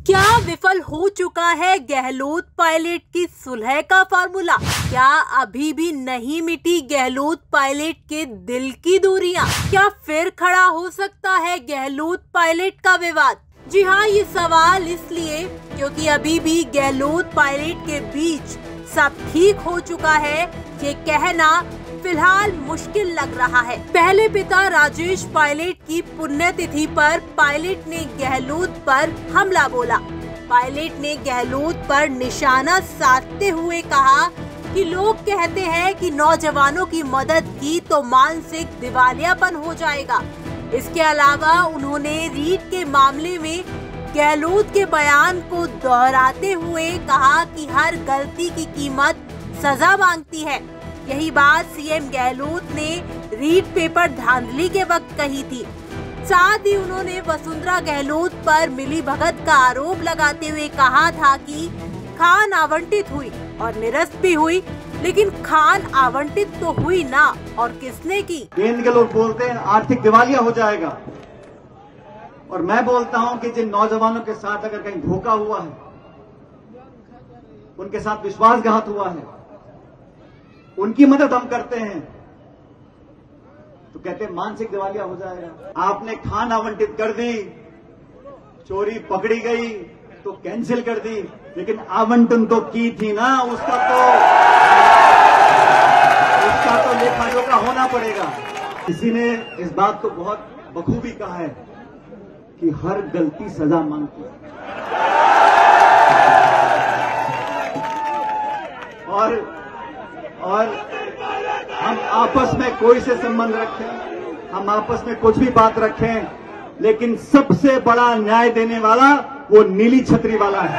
क्या विफल हो चुका है गहलोत पायलट की सुलह का फार्मूला? क्या अभी भी नहीं मिटी गहलोत पायलट के दिल की दूरियां? क्या फिर खड़ा हो सकता है गहलोत पायलट का विवाद? जी हाँ, ये सवाल इसलिए क्योंकि अभी भी गहलोत पायलट के बीच सब ठीक हो चुका है, ये कहना फिलहाल मुश्किल लग रहा है। पहले पिता राजेश पायलट की पुण्यतिथि पर पायलट ने गहलोत पर हमला बोला। पायलट ने गहलोत पर निशाना साधते हुए कहा कि लोग कहते हैं कि नौजवानों की मदद की तो मानसिक दिवालियापन हो जाएगा। इसके अलावा उन्होंने रीट के मामले में गहलोत के बयान को दोहराते हुए कहा कि हर गलती की कीमत सजा मांगती है। यही बात सीएम गहलोत ने रीट पेपर धांधली के वक्त कही थी। साथ ही उन्होंने वसुंधरा गहलोत पर मिलीभगत का आरोप लगाते हुए कहा था कि खान आवंटित हुई और निरस्त भी हुई, लेकिन खान आवंटित तो हुई ना, और किसने की? केंद्र के लोग बोलते हैं आर्थिक दिवालिया हो जाएगा, और मैं बोलता हूं कि जिन नौजवानों के साथ अगर कहीं धोखा हुआ है, उनके साथ विश्वासघात हुआ है, उनकी मदद हम करते हैं तो कहते हैं मानसिक दिवालिया हो जाएगा। आपने खान आवंटित कर दी, चोरी पकड़ी गई तो कैंसिल कर दी, लेकिन आवंटन तो की थी ना, उसका तो लेखा जोखा होना पड़ेगा। किसी ने इस बात को बहुत बखूबी कहा है कि हर गलती सजा मांगती है, और हम आपस में कोई से संबंध रखें, हम आपस में कुछ भी बात रखें, लेकिन सबसे बड़ा न्याय देने वाला वो नीली छतरी वाला है।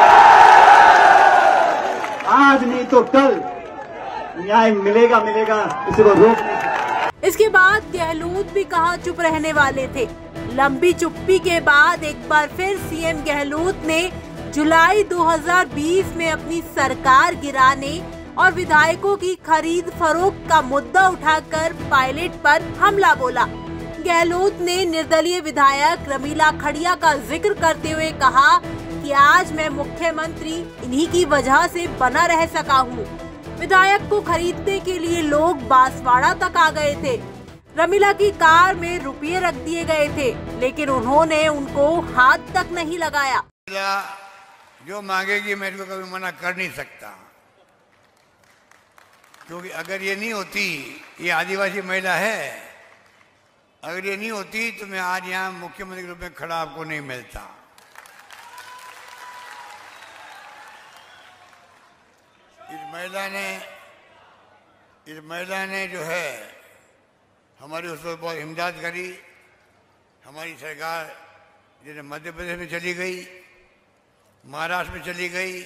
आज नहीं तो कल न्याय मिलेगा, इसे वो रोक नहीं सकते। इसके बाद गहलोत भी कहां चुप रहने वाले थे। लंबी चुप्पी के बाद एक बार फिर सीएम गहलोत ने जुलाई 2020 में अपनी सरकार गिराने और विधायकों की खरीद फरोख्त का मुद्दा उठाकर पायलट पर हमला बोला। गहलोत ने निर्दलीय विधायक रमीला खड़िया का जिक्र करते हुए कहा कि आज मैं मुख्यमंत्री इन्हीं की वजह से बना रह सका हूँ। विधायक को खरीदने के लिए लोग बांसवाड़ा तक आ गए थे। रमीला की कार में रुपये रख दिए गए थे, लेकिन उन्होंने उनको हाथ तक नहीं लगाया। जो मांगेगी मैं इसको कभी मना कर नहीं सकता, क्योंकि अगर ये नहीं होती, ये आदिवासी महिला है, अगर ये नहीं होती तो मैं आज यहाँ मुख्यमंत्री के रूप में खड़ा आपको नहीं मिलता। इस महिला ने जो है हमारी उस पर बहुत इमदाद करी। हमारी सरकार जैसे मध्य प्रदेश में चली गई, महाराष्ट्र में चली गई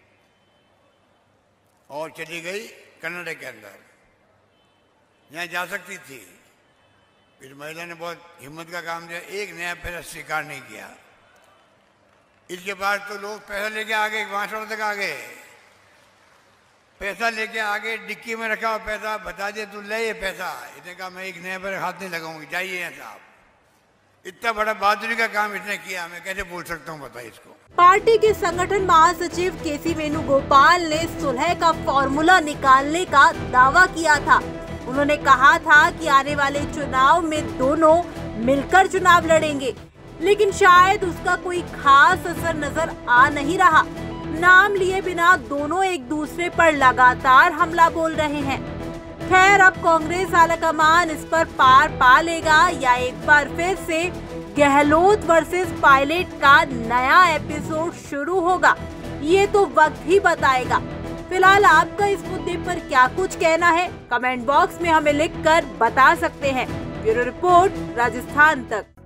और चली गई कर्नाटक के अंदर, यहाँ जा सकती थी। इस महिला ने बहुत हिम्मत का काम किया, एक नया पैसा स्वीकार नहीं किया। इसके बाद तो लोग पैसा लेके आ गए, बांसवाड़ा तक आ गए, पैसा लेके आगे डिक्की में रखा हुआ पैसा, बता दे तू ले ये पैसा। इसने कहा मैं एक नया पैसा हाथ नहीं लगाऊंगी, जाइए यहाँ साहब। इतना बड़ा बहादुरी का काम इसने किया, मैं कैसे बोल सकता हूँ बताइए इसको। पार्टी के संगठन महासचिव केसी वेणुगोपाल ने सुलह का फॉर्मूला निकालने का दावा किया था। उन्होंने कहा था कि आने वाले चुनाव में दोनों मिलकर चुनाव लड़ेंगे, लेकिन शायद उसका कोई खास असर नजर आ नहीं रहा। नाम लिए बिना दोनों एक दूसरे पर लगातार हमला बोल रहे हैं। खैर, अब कांग्रेस आलाकमान इस पर पार पा लेगा या एक बार फिर से गहलोत वर्सेस पायलट का नया एपिसोड शुरू होगा, ये तो वक्त ही बताएगा। फिलहाल आपका इस मुद्दे पर क्या कुछ कहना है, कमेंट बॉक्स में हमें लिखकर बता सकते हैं। ब्यूरो रिपोर्ट, राजस्थान तक।